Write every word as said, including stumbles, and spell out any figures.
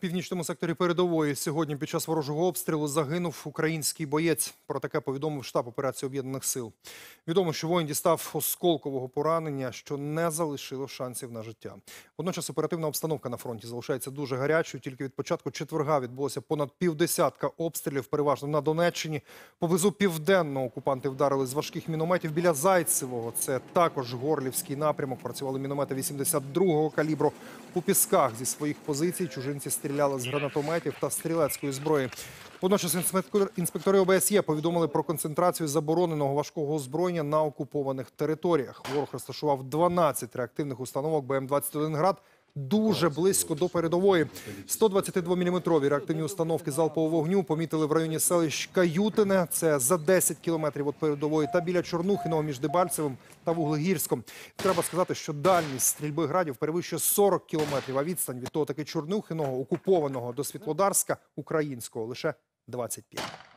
північному секторі передової сьогодні під час ворожого обстрілу загинув український боєць. Про таке повідомив штаб операції Об'єднаних сил. Відомо, що воїн дістав осколкового поранення, що не залишило шансів на життя. Водночас оперативна обстановка на фронті залишається дуже гарячою. Тільки від початку четверга відбулося понад півдесятка обстрілів, переважно на Донеччині. Поблизу Південного окупанти вдарили з важких мінометів біля Зайцевого. Це також Горлівський напрямок. Працювали міномети вісімдесят другого калібру. У Пісках зі своїх позицій чужинці стріляли з гранатометів та стрілецької зброї. Водночас інспектори О Б С Є повідомили про концентрацію забороненого важкого озброєння на окупованих територіях. Ворог розташував дванадцять реактивних установок Б М двадцять один «Град» дуже близько до передової. сто двадцятидвоміліметрові реактивні установки залпового вогню помітили в районі селищ Каютине, це за десять кілометрів від передової, та біля Чорнухиного між Дебальцевим та Вуглегірськом. Треба сказати, що дальність стрільби «Градів» перевищує сорок кілометрів, а відстань від того таки Чорнухиного, окупованого, до Світлодарська, українського, лише двадцять п'ять.